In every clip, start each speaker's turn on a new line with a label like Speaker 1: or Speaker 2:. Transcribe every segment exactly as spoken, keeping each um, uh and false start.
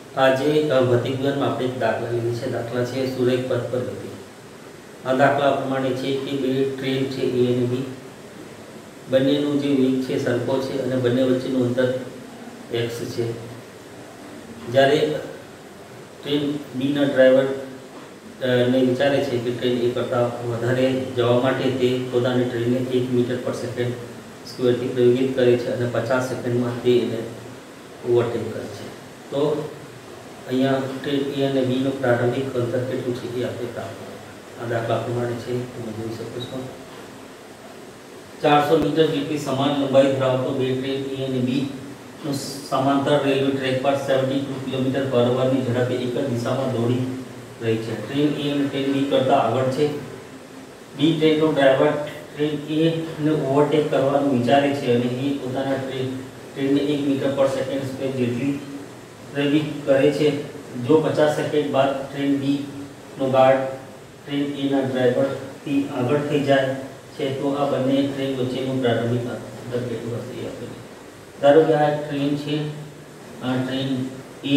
Speaker 1: આજે ભૌતિક વિજ્ઞાનમાં આપણે એક દાખલા લીધી છે। દાખલા છે સુરેખ પથ પર ગતિ। આ દાખલા પ્રમાણે છે કે બે ટ્રેન છે એ અને બી, બંનેનું જે વેગ છે સરખો છે અને બંને વચ્ચેનું અંતર એક્સ છે। જ્યારે ટ્રેન બીના ડ્રાઈવર ને વિચારે છે કે ટ્રેન એ કરતાં વધારે જવા માટે તે પોતાની ટ્રેનને એક મીટર પર સેકન્ડ સ્ક્વેરથી પ્રયોગિત કરે છે અને પચાસ સેકન્ડમાં તે એને ઓવરટેક કરે છે। તો અહીંયા ટ્રેન એ અને બીનું પ્રારંભિક અંતર કેટલું છે એ આપણે પ્રાપ્ત આ દાખલા પ્રમાણે છે તમે જોઈ શકો છો। ચારસો મીટર જેટલી સમાન લંબાઈ ધરાવતો બે ટ્રેન એ અને બી નું સમાંતર રેલવે ટ્રેક પર બહત્તર કિલોમીટર પર અવરની ઝડપે એક જ દિશામાં દોડી રહી છે। ટ્રેન એ અને ટ્રેન બી કરતાં આગળ છે। બી ટ્રેનનો ડ્રાઈવર ટ્રેન એ ને ઓવરટેક કરવાનું વિચારે છે અને એ પોતાના ટ્રેન ટ્રેનને એક મીટર પર સેકન્ડ સ્ક્વેર જેટલી પ્રયોગિત કરે છે। જો પચાસ સેકન્ડ બાદ ટ્રેન બી નો ગાર્ડ ટ્રેન એ ના ડ્રાઈવરથી આગળ થઈ જાય છે તો આ બંને ટ્રેન વચ્ચેનું પ્રારંભિક અંતર કેટલું હશે એ આપણે ધારો કે આ ટ્રેન છે, આ ટ્રેન એ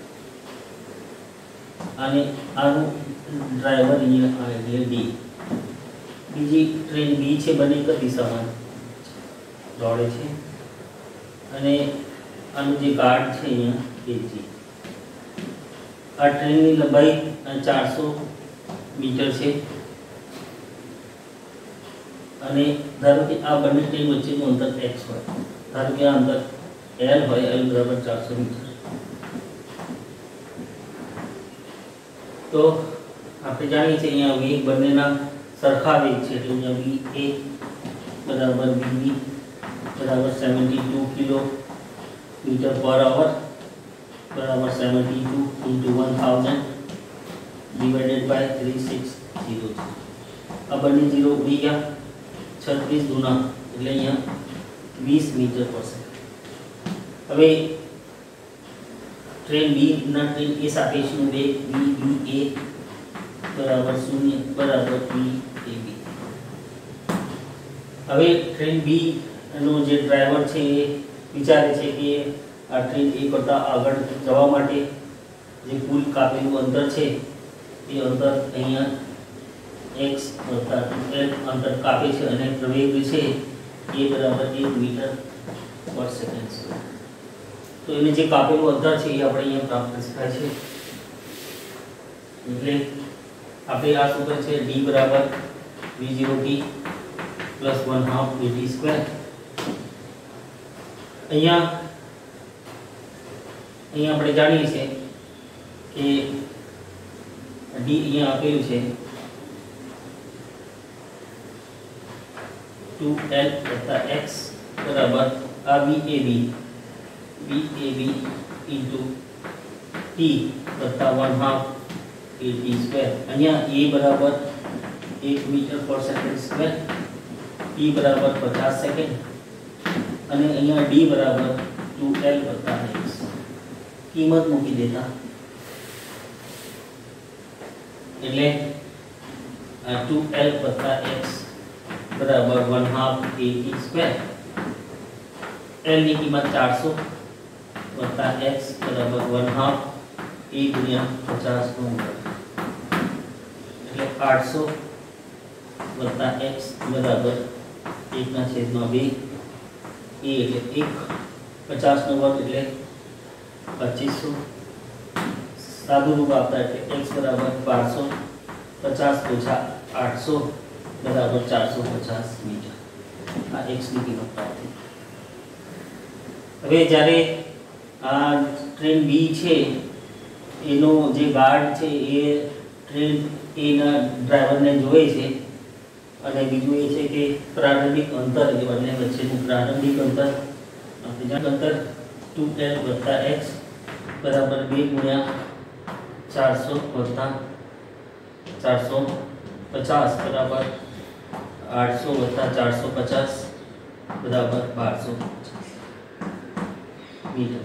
Speaker 1: અને આનું ડ્રાઈવર અહીંયા આ એટલે ડી। બીજી ટ્રેન બી છે, બંને એક દિશામાં દોડે છે અને આનું જે ગાર્ડ છે અહીંયા એ જી। આ ટ્રેનની લંબાઈ ચારસો મીટર છે અને ધારો કે આ બંને ટ્રેન વચ્ચેનું અંતર એક્સ હોય, ધારો કે આ અંતર એલ હોય, એલ બરાબર ચારસો મીટર। તો આપણે જાણીએ છીએ અહીંયા વેગ બંનેના સરખા વેગ છે એટલે અહીંયા વી એ બરાબર વી બરાબર seventy two kilometre per hour બરાબર seventy two into one thousand divided by three six zero છે। આ બંને ઝીરો ઉડી ગયા, છત્રીસ ગુના એટલે અહીંયા વીસ મીટર પર સેકન્ડ। હવે ટ્રેન બી ના ટ્રેન એ સાપેક્ષનું વેગ વી બી એ બરાબર શૂન્ય બરાબર વી એ બી। હવે ટ્રેન બી નો જે ડ્રાઈવર છે એ વિચારે છે કે આ ટ્રેન એ કરતાં આગળ જવા માટે જે કુલ કાપેલું અંતર છે એ અંતર અહીંયા એક્સ વત્તા એલ અંતર કાપે છે અને પ્રવેગ છે એ બરાબર એક મીટર પર સેકન્ડ સ્ક્વેર। તો એને જે કાપેલું અંતર છે એ આપણે અહીંયા પ્રાપ્ત કરી શકાય છે। એટલે આપણે આ સૂત્ર છે ડી બરાબર V zero T plus one half T square. અહીંયા અહીંયા આપણે જાણીએ છીએ કે ડી અહીંયા આપેલું છે ટુ એલ વત્તા એક્સ બરાબર આ V A B V A B into T વત્તા one half A T square. અહીંયા એ બરાબર એક મીટર પર સેકન્ડ સ્ક્વેર, ટી બરાબર પચાસ સેકન્ડ અને અહીંયા ડી બરાબર ટુ એલ વત્તા એક્સ। કિંમત મૂકી દેતા એટલે ટુ એલ વત્તા એક્સ બરાબર one half A T square. L ની કિંમત ચારસો વત્તા એક્સ બરાબર વન હાફ એ ગુણ્યા પચાસ નો એટલે આઠસો વત્તા એક્સ બરાબર એકના છેદમાં બે એ એટલે એક, પચાસ નો વર્ગ એટલે પચીસો, સાદું રૂપ આપતા એટલે એક્સ બરાબર બારસો પચાસ ઓછા આઠસો બરાબર ચારસો પચાસ મીટર। આ એક્સ ની કિંમત પ્રાપ્ત થઈ। હવે જ્યારે આ ટ્રેન બી છે એનો જે ગાર્ડ છે એ ટ્રેન એના ડ્રાઈવરને જોવે છે અને બીજું એ છે કે પ્રારંભિક અંતર એ બંને વચ્ચેનું પ્રારંભિક અંતર આપણે જાણ અંતર ટુ એલ વત્તા એક્સ બરાબર બે ગુણ્યા ચારસો વત્તા ચારસો પચાસ બરાબર આઠસો વત્તા ચારસો પચાસ બરાબર બારસો મીટર।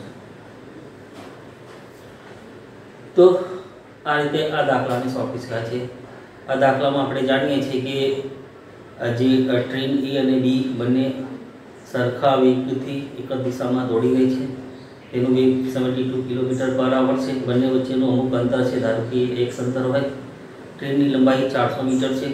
Speaker 1: તો આ રીતે આ દાખલાને સોંપી શકાય છે। આ દાખલામાં આપણે જાણીએ છીએ કે જે ટ્રેન એ અને બી બંને સરખા વેગથી એક જ દિશામાં દોડી રહી છે તેનું વેગ સેવન્ટી ટુ કિલોમીટર પર આવર છે। બંને વચ્ચેનું અમુક અંતર છે, ધારો કે એક્સ અંતર હોય। ટ્રેનની લંબાઈ ચારસો મીટર છે।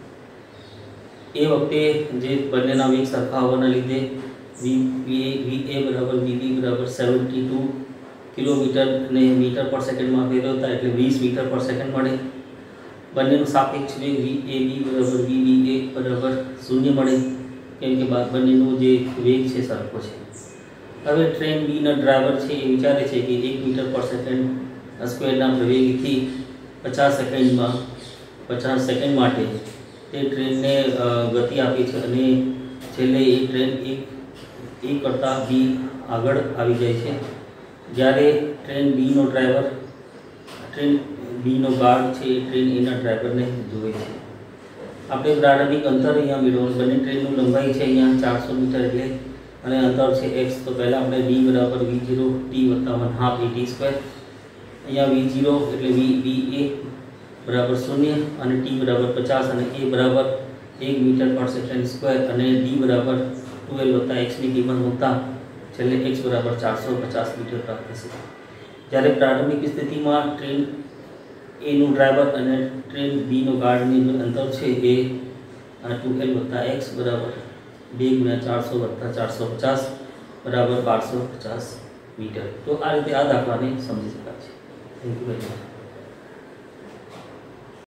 Speaker 1: એ વખતે જે બંનેના વેગ સરખા હોવાના લીધે વી વી વી એ બરાબર વી બી બરાબર સેવન્ટી ટુ કિલોમીટર ને મીટર પર સેકન્ડમાં ફેરવતા એટલે વીસ મીટર પર સેકન્ડ મળે। બંનેનું સાપેક્ષ વેગ વી એ બી બરાબર વી બી એ બરાબર શૂન્ય મળે, કેમ કે બંનેનો જે વેગ છે સરખો છે। હવે ટ્રેન બીના ડ્રાઈવર છે એ વિચારે છે કે એક મીટર પર સેકન્ડ સ્ક્વેરના પ્રવેગથી પચાસ સેકન્ડમાં પચાસ સેકન્ડ માટે તે ટ્રેનને ગતિ આપી છે અને છેલ્લે એ ટ્રેન એક એ કરતાં બી આગળ આવી જાય છે। જ્યારે ટ્રેન બીનો ડ્રાઈવર ટ્રેન બીનો ગાર્ડ છે એ ટ્રેન એના ડ્રાઈવરને જોવે છે। આપણે પ્રારંભિક અંતર અહીંયા મેળવવાનું, બંને ટ્રેનનું લંબાઈ છે અહીંયા ચારસો મીટર એટલે અને અંતર છે એક્સ। તો પહેલાં આપણે ડી બરાબર વી ઝીરો ટી વત્તા one half A T square, અહીંયા વી ઝીરો એટલે વી બી એ બરાબર શૂન્ય અને ટી બરાબર પચાસ અને એ બરાબર એક મીટર પર સેકન્ડ સ્ક્વેર અને ડી બરાબર ટ્વેલ્વ વત્તા એક્સની કિંમત મૂકતા છેલ્લે એક્સ બરાબર ચારસો પચાસ મીટર પ્રાપ્ત થશે। જ્યારે પ્રારંભિક સ્થિતિમાં ટ્રેન એનું ડ્રાઈવર અને ટ્રેન બીનો ગાર્ડનું અંતર છે એ ટ્વેલ્વ વત્તા એક્સ બરાબર બે ગુણ્યા ચારસો વત્તા ચારસો પચાસ બરાબર બારસો પચાસ મીટર। તો આ રીતે આ દાખલાને સમજી શકાય છે। Thank you very much.